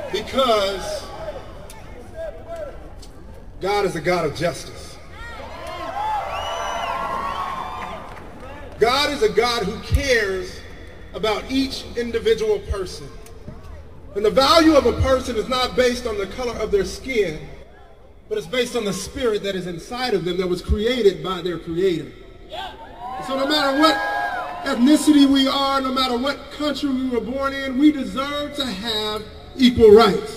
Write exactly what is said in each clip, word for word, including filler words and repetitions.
Because God is a God of justice. God is a God who cares about each individual person. And the value of a person is not based on the color of their skin, but it's based on the spirit that is inside of them that was created by their Creator. And so no matter what ethnicity we are, no matter what country we were born in, we deserve to have equal rights.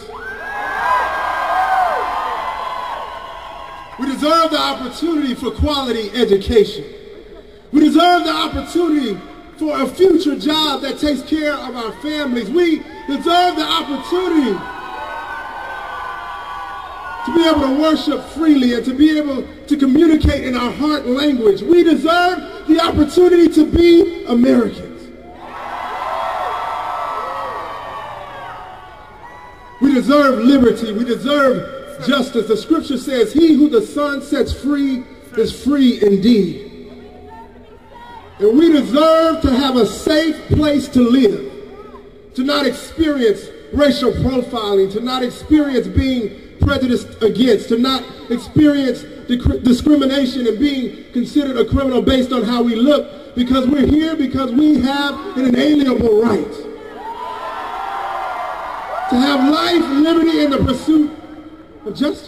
We deserve the opportunity for quality education. We deserve the opportunity for a future job that takes care of our families. We deserve the opportunity to be able to worship freely and to be able to communicate in our heart language. We deserve the opportunity to be Americans. We deserve liberty. We deserve justice. The scripture says, he who the Son sets free is free indeed. And we deserve to have a safe place to live, to not experience racial profiling, to not experience being prejudiced against, to not experience discrimination and being considered a criminal based on how we look, because we're here because we have an inalienable right to have life, liberty, and the pursuit of justice.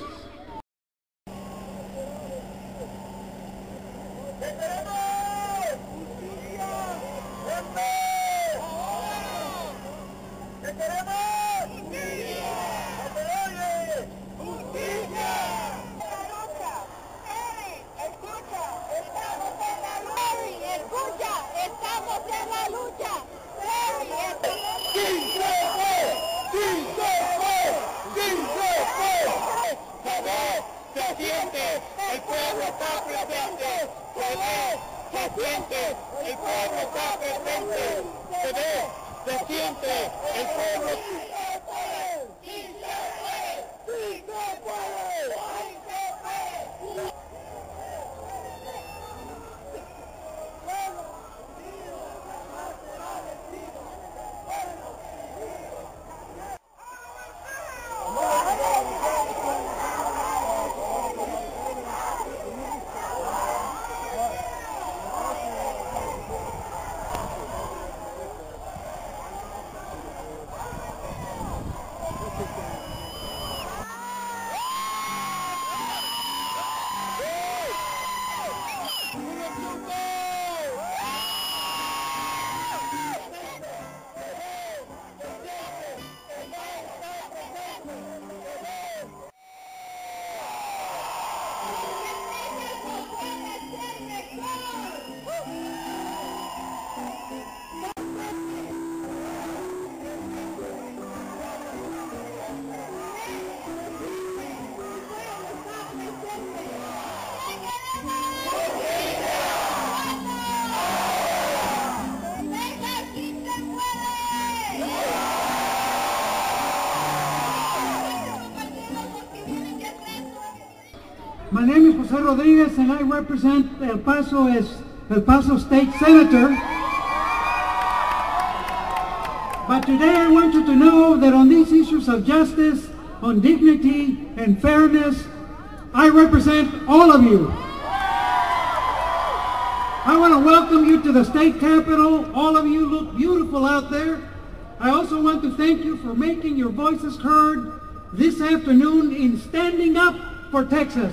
My name is Jose Rodriguez and I represent El Paso as El Paso State Senator. But today I want you to know that on these issues of justice, on dignity and fairness, I represent all of you. I want to welcome you to the state capitol. All of you look beautiful out there. I also want to thank you for making your voices heard this afternoon in standing up for Texas.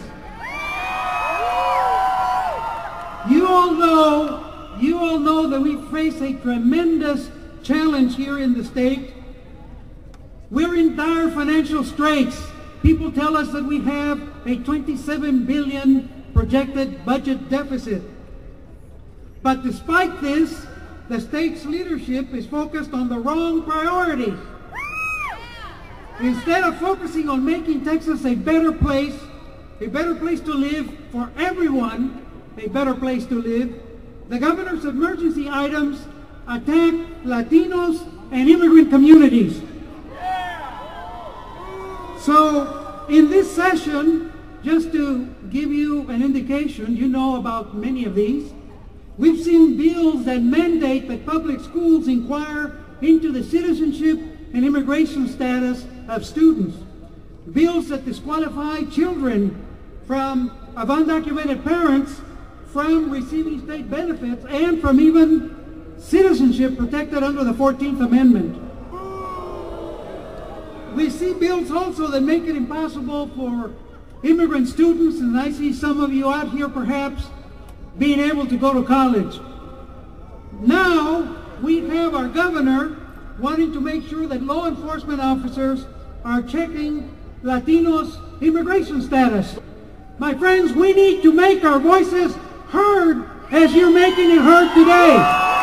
You all know, you all know that we face a tremendous challenge here in the state. We're in dire financial straits. People tell us that we have a twenty-seven billion dollars projected budget deficit. But despite this, the state's leadership is focused on the wrong priorities. Instead of focusing on making Texas a better place, a better place to live for everyone, a better place to live, the governor's emergency items attack Latinos and immigrant communities. So in this session, just to give you an indication, you know about many of these, we've seen bills that mandate that public schools inquire into the citizenship and immigration status of students. Bills that disqualify children from of undocumented parents from receiving state benefits and from even citizenship protected under the fourteenth Amendment. We see bills also that make it impossible for immigrant students, and I see some of you out here perhaps, being able to go to college. Now we have our governor wanting to make sure that law enforcement officers are checking Latinos' immigration status. My friends, we need to make our voices heard as you're making it heard today.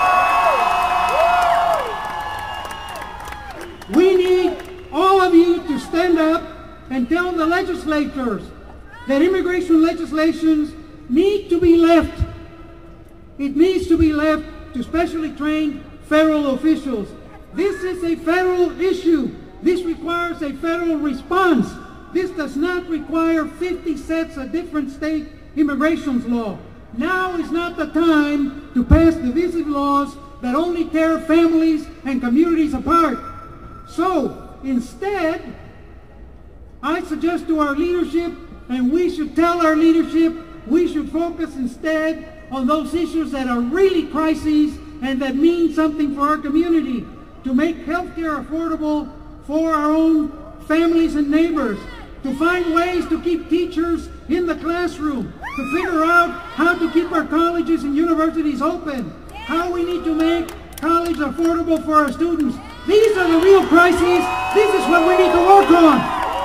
We need all of you to stand up and tell the legislators that immigration legislations need to be left. It needs to be left to specially trained federal officials. This is a federal issue. This requires a federal response. This does not require fifty sets of different state immigration law. Now is not the time to pass divisive laws that only tear families and communities apart. So, instead, I suggest to our leadership, and we should tell our leadership, we should focus instead on those issues that are really crises and that mean something for our community, to make healthcare affordable for our own families and neighbors, to find ways to keep teachers in the classroom, to figure out how to keep our colleges and universities open, how we need to make college affordable for our students. These are the real crises. This is what we need to work on.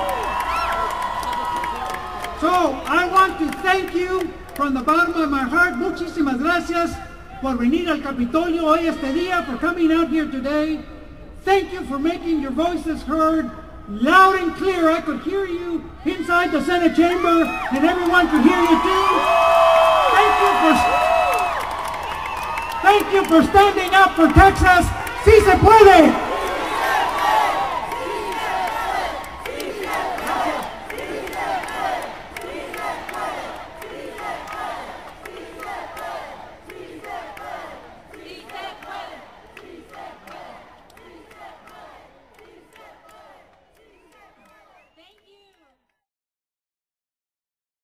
So I want to thank you from the bottom of my heart. Muchísimas gracias por venir al Capitolio hoy este día, for coming out here today. Thank you for making your voices heard loud and clear. I could hear you inside the Senate chamber, and everyone could hear you too. Thank you for, thank you for standing up for Texas. ¡Sí se puede!